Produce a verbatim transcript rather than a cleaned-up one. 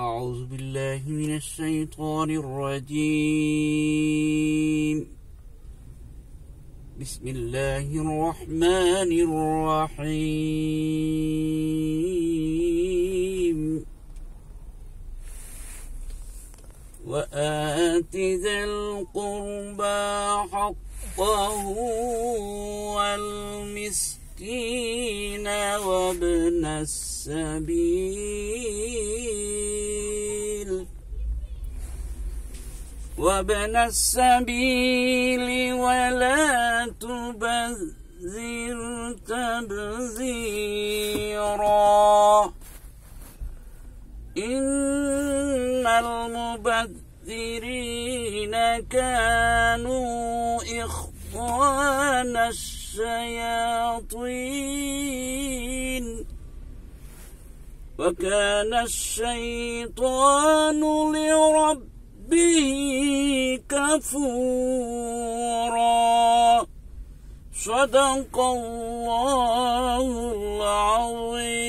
أعوذ بالله من الشيطان الرجيم. بسم الله الرحمن الرحيم. وآت ذا القربى حقه والمسكين وابن السبيل وابن السبيل ولا تبذر تبذيرا إن المبذرين كانوا إخوان الشياطين وكان الشيطان لربه كفورا. صدق الله العظيم.